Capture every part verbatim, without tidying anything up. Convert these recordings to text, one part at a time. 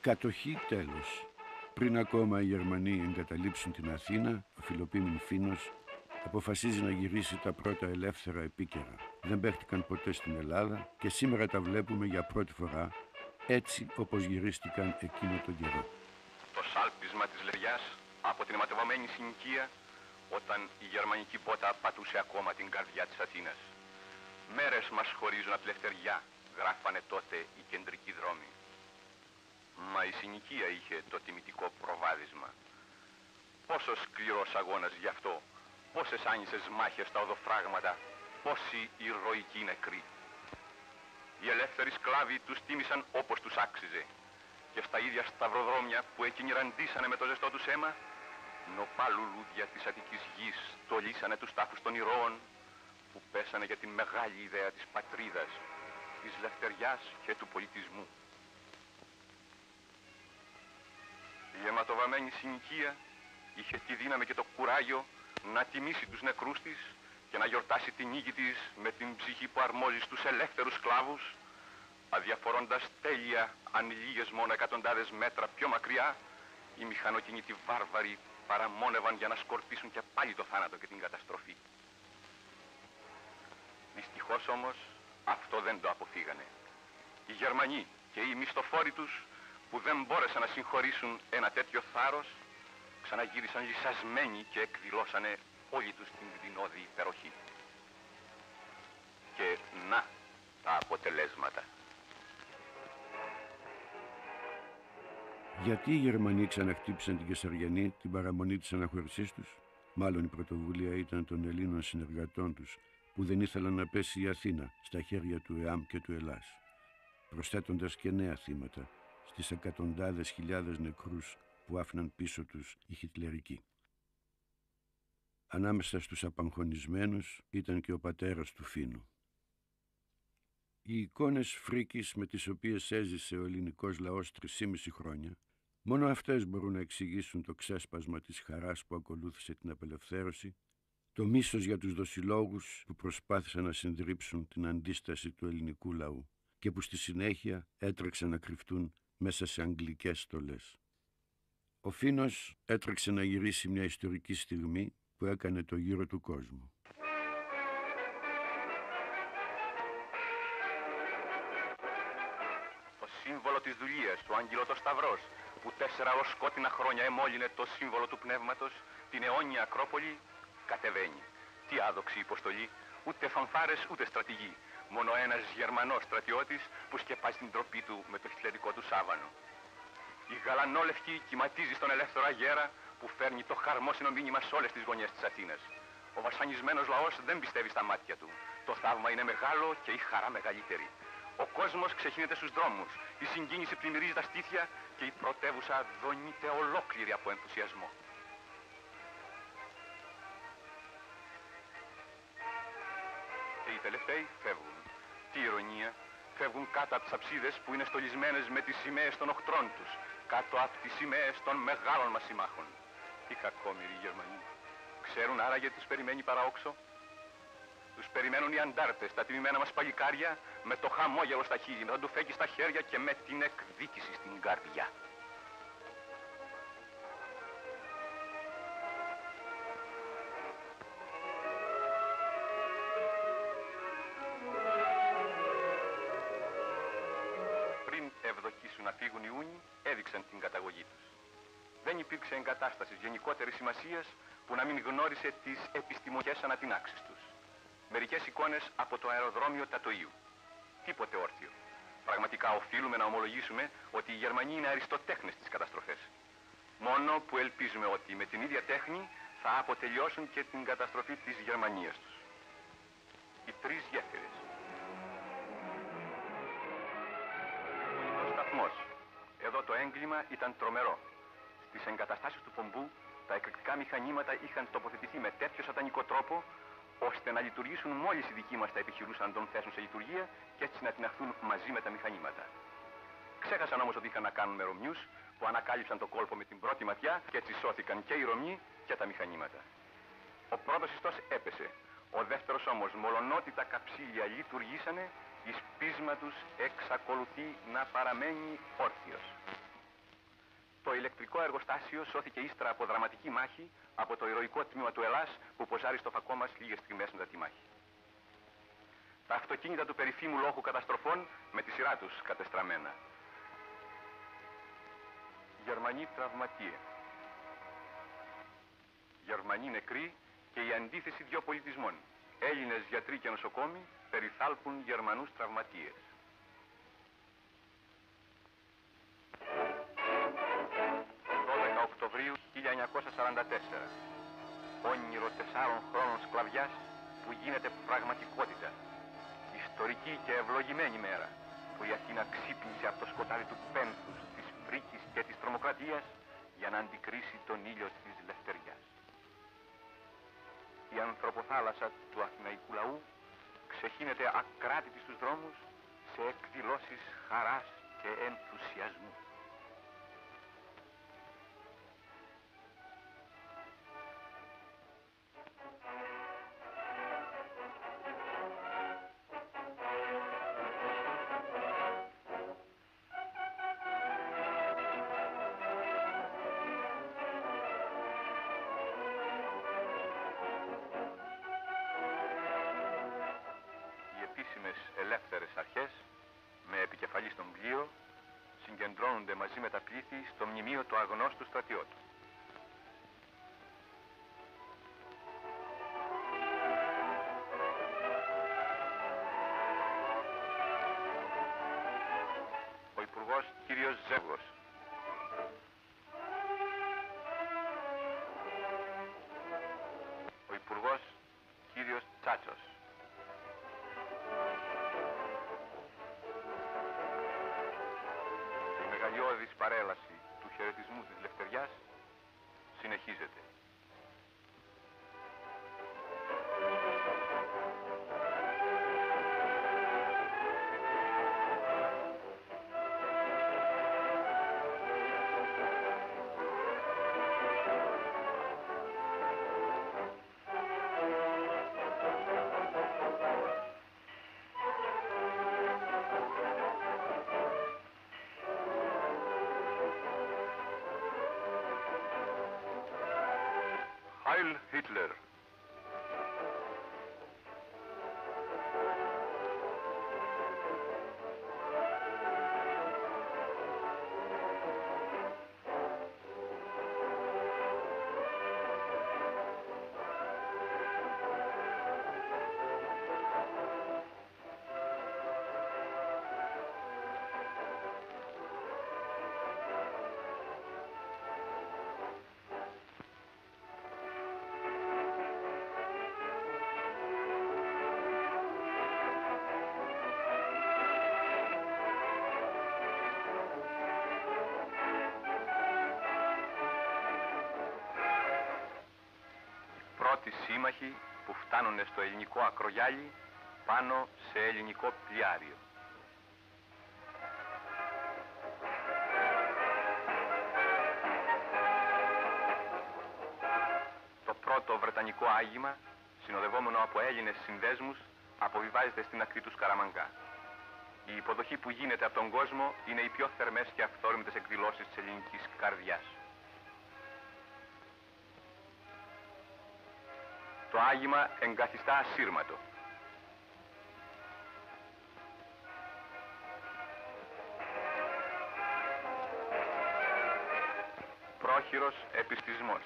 Κατοχή τέλος. Πριν ακόμα οι Γερμανοί εγκαταλείψουν την Αθήνα, ο Φιλοπίμην Φίνος αποφασίζει να γυρίσει τα πρώτα ελεύθερα επίκαιρα. Δεν παίχτηκαν ποτέ στην Ελλάδα και σήμερα τα βλέπουμε για πρώτη φορά έτσι όπως γυρίστηκαν εκείνο τον καιρό. Το σάλπισμα της Λευριάς από την αιματευωμένη συνοικία όταν η γερμανική πότα πατούσε ακόμα την καρδιά της Αθήνας. Μέρες μας χωρίζουν από τη Λευτεριά, γράφανε τότε οι κεντρικοί δρόμοι. Μα η συνοικία είχε το τιμητικό προβάδισμα. Πόσο σκληρός αγώνας γι' αυτό, πόσες άνισες μάχες στα οδοφράγματα, πόσοι ηρωικοί νεκροί. Οι ελεύθεροι σκλάβοι τους τίμησαν όπως τους άξιζε και στα ίδια σταυροδρόμια που εκείνοι ραντίσανε με το ζεστό τους αίμα, νοπά λουλούδια της Αττικής γης στολίσανε τους τάφους των ηρώων που πέσανε για την μεγάλη ιδέα της πατρίδας, της λευτεριάς και του πολιτισμού. Η αιματοβαμμένη συνοικία είχε τη δύναμη και το κουράγιο να τιμήσει τους νεκρούς της και να γιορτάσει την νίκη της με την ψυχή που αρμόζει στους ελεύθερους σκλάβους, αδιαφορώντας τέλεια αν λίγες μόνο εκατοντάδες μέτρα πιο μακριά οι μηχανοκίνητοι βάρβαροι παραμόνευαν για να σκορπίσουν και πάλι το θάνατο και την καταστροφή. Δυστυχώς όμως αυτό δεν το αποφύγανε. Οι Γερμανοί και οι μισθοφόροι τους που δεν μπόρεσαν να συγχωρήσουν ένα τέτοιο θάρρος ξαναγύρισαν λυσασμένοι και εκδηλώσανε όλη τους την κτηνώδη υπεροχή. Και να τα αποτελέσματα. Γιατί οι Γερμανοί ξαναχτύπησαν την Κεσαριανή την παραμονή της αναχώρησής τους? Μάλλον η πρωτοβουλία ήταν των Ελλήνων συνεργατών τους που δεν ήθελαν να πέσει η Αθήνα στα χέρια του ΕΑΜ και του Ελλάς, προσθέτοντας και νέα θύματα στις εκατοντάδες χιλιάδες νεκρούς που άφηναν πίσω τους οι χιτλερικοί. Ανάμεσα στους απαγχωνισμένους ήταν και ο πατέρας του Φίνου. Οι εικόνες φρίκης με τις οποίες έζησε ο ελληνικός λαός τρισήμιση χρόνια, μόνο αυτές μπορούν να εξηγήσουν το ξέσπασμα της χαράς που ακολούθησε την απελευθέρωση, το μίσος για τους δοσιλόγους που προσπάθησαν να συντρίψουν την αντίσταση του ελληνικού λαού και που στη συνέχεια έτρεξαν να κρυφτούν μέσα σε αγγλικές στολές. Ο Φίνος έτρεξε να γυρίσει μια ιστορική στιγμή που έκανε το γύρο του κόσμου. Το σύμβολο της δουλείας, ο Αγγελότος Σταυρός, που τέσσερα ως σκότεινα χρόνια εμόλυνε το σύμβολο του πνεύματος, την αιώνια Ακρόπολη, κατεβαίνει. Τι άδοξη υποστολή, ούτε φανφάρες ούτε στρατηγοί. Μόνο ένας Γερμανός στρατιώτης που σκεπάζει την τροπή του με το χιτλερικό του σάβανο. Η γαλανόλευκη κυματίζει στον ελεύθερο αγέρα που φέρνει το χαρμόσυνο μήνυμα σε όλες τις γωνιές της Αθήνας. Ο βασανισμένος λαός δεν πιστεύει στα μάτια του. Το θαύμα είναι μεγάλο και η χαρά μεγαλύτερη. Ο κόσμος ξεχύνεται στους δρόμους, η συγκίνηση πλημμυρίζει τα στήθια και η πρωτεύουσα δονείται ολόκληρη από ενθουσιασμό. Και οι τελευταίοι φεύγουν. Τι ηρωνία! Φεύγουν κάτω από τις αψίδες που είναι στολισμένες με τις σημαίες των οχτρών τους, κάτω από τις σημαίες των μεγάλων μας συμμάχων. Τι κακόμοιροι Γερμανοί. Ξέρουν άραγε τους περιμένει παραόξο? Τους περιμένουν οι αντάρτες, τα τιμημένα μας παλικάρια, με το χαμόγελο στα χείλη, με τον τουφέκι στα χέρια και με την εκδίκηση στην καρδιά. Να φύγουν οι Ούνοι, έδειξαν την καταγωγή τους. Δεν υπήρξε εγκατάσταση γενικότερης σημασίας που να μην γνώρισε τις επιστημονικές ανατινάξεις τους. Μερικές εικόνες από το αεροδρόμιο Τατοΐου. Τίποτε όρθιο. Πραγματικά οφείλουμε να ομολογήσουμε ότι οι Γερμανοί είναι αριστοτέχνες στις καταστροφές. Μόνο που ελπίζουμε ότι με την ίδια τέχνη θα αποτελειώσουν και την καταστροφή της Γερμανίας τους. Οι τρεις γέφυρες. Εδώ το έγκλημα ήταν τρομερό. Στις εγκαταστάσεις του Πομπού τα εκρηκτικά μηχανήματα είχαν τοποθετηθεί με τέτοιο σατανικό τρόπο ώστε να λειτουργήσουν μόλις οι δικοί μας τα επιχειρούσαν να τον θέσουν σε λειτουργία και έτσι να τυναχθούν μαζί με τα μηχανήματα. Ξέχασαν όμως ότι είχαν να κάνουν με Ρωμιούς που ανακάλυψαν το κόλπο με την πρώτη ματιά και έτσι σώθηκαν και οι Ρωμιοί και τα μηχανήματα. Ο πρώτος ιστός έπεσε. Ο δεύτερος όμως, μολονότι τα καψίλια λειτουργήσανε, η σπίσμα τους εξακολουθεί να παραμένει όρθιος. Το ηλεκτρικό εργοστάσιο σώθηκε ύστερα από δραματική μάχη από το ηρωικό τμήμα του Ελλάς που ποζάρει στο φακό μας λίγες στιγμές μετά τη μάχη. Τα αυτοκίνητα του περίφημου λόγου καταστροφών με τη σειρά τους κατεστραμμένα. Γερμανοί τραυματίε. Γερμανοί νεκροί και η αντίθεση δύο πολιτισμών. Έλληνες γιατροί και νοσοκόμοι περιθάλπουν Γερμανούς τραυματίες. δώδεκα Οκτωβρίου χίλια εννιακόσια σαράντα τέσσερα. Όνειρο τεσσάρων χρόνων σκλαβιάς που γίνεται πραγματικότητα. Ιστορική και ευλογημένη μέρα που η Αθήνα ξύπνησε από το σκοτάδι του πένθους, της φρίκης και της τρομοκρατίας για να αντικρίσει τον ήλιο της λευτεριάς. Η ανθρωποθάλασσα του αθηναϊκού λαού ξεχύνεται ακράτητη στους δρόμους σε εκδηλώσεις χαράς και ενθουσιασμού. Ελεύθερες αρχές, με επικεφαλή στον πλοίο, συγκεντρώνονται μαζί με τα πλήθη στο μνημείο του αγνώστου στρατιώτου. Ο Υπουργός κύριος Ζεύγος. Ο Υπουργός κύριος Τσάτσος. Η μεγαλειώδης παρέλαση του χαιρετισμού της Λευτεριάς συνεχίζεται. Heil Hitler! Πρώτοι σύμμαχοι που φτάνουν στο ελληνικό ακρογιάλι πάνω σε ελληνικό πλοιάριο. Το πρώτο βρετανικό άγημα, συνοδευόμενο από Έλληνες συνδέσμους, αποβιβάζεται στην ακτή του Σκαραμανγκά. Η υποδοχή που γίνεται από τον κόσμο είναι οι πιο θερμές και αυθόρμητες εκδηλώσεις της ελληνικής καρδιάς. Το άγημα εγκαθιστά ασύρματο. Πρόχειρος επιστισμός.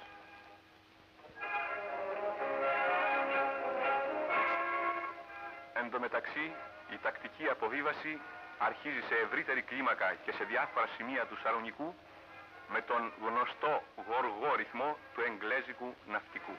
Εν τω μεταξύ, η τακτική αποβίβαση αρχίζει σε ευρύτερη κλίμακα και σε διάφορα σημεία του Σαλονικού με τον γνωστό γοργό ρυθμό του εγγλέζικου ναυτικού.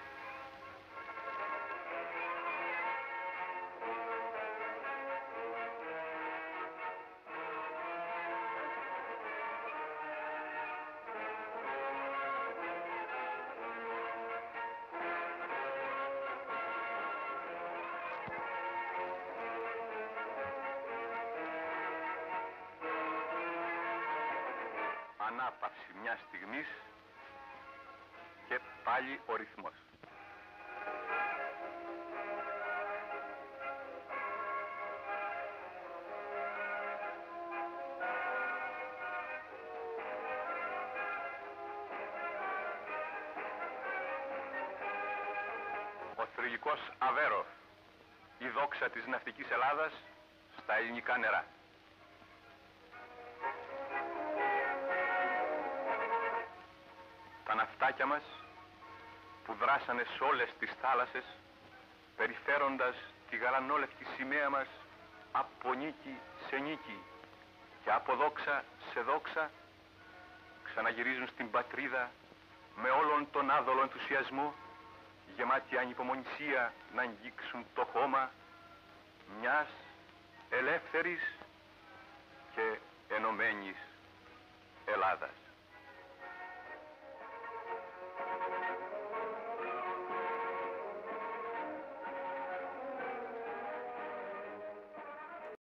Ανάπαυση μιας στιγμής και πάλι ο ρυθμός. Στρογγυλός Αβέροφ, η δόξα της ναυτικής Ελλάδας στα ελληνικά νερά. Τα ναυτάκια μας που δράσανε σε όλες τις θάλασσες, περιφέροντας τη γαλανόλευκη σημαία μας από νίκη σε νίκη και από δόξα σε δόξα, ξαναγυρίζουν στην πατρίδα με όλον τον άδολο ενθουσιασμό, γεμάτοι ανυπομονησία να αγγίξουν το χώμα μιας ελεύθερης και ενωμένης Ελλάδας.